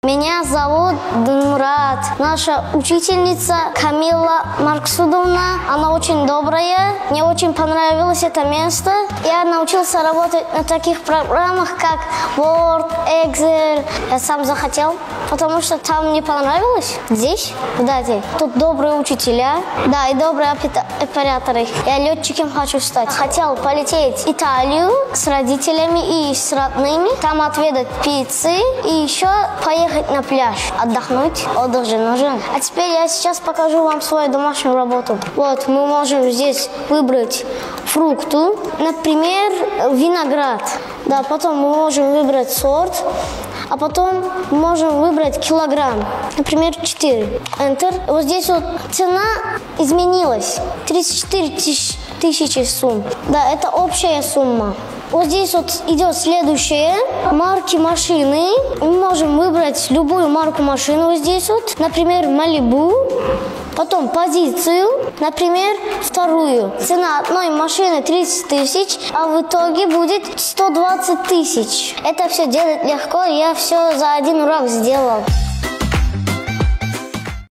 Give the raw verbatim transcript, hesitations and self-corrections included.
Меня зовут Дунмурат. Наша учительница Камила Марксудовна, она очень добрая. Мне очень понравилось это место. Я научился работать на таких программах, как Word, Excel. Я сам захотел, потому что там мне понравилось. Здесь, кстати, тут добрые учителя, да, и добрые операторы. Я летчиком хочу стать. Хотел полететь в Италию с родителями и с родными, там отведать пиццы и еще поехать на пляж, отдохнуть. Отдых же нужен. А теперь я сейчас покажу вам свою домашнюю работу. Вот, мы можем здесь выбрать фрукты, например, виноград. Да, потом мы можем выбрать сорт, а потом можем выбрать килограмм, например, четыре. Enter. Вот здесь вот цена изменилась. тридцать четыре тысячи сумм. Да, это общая сумма. Вот здесь вот идет следующее. Марки машины. Мы можем выбрать любую марку машины вот здесь вот. Например, Malibu. Потом позицию, например, вторую. Цена одной машины тридцать тысяч, а в итоге будет сто двадцать тысяч. Это все делать легко, я все за один урок сделал.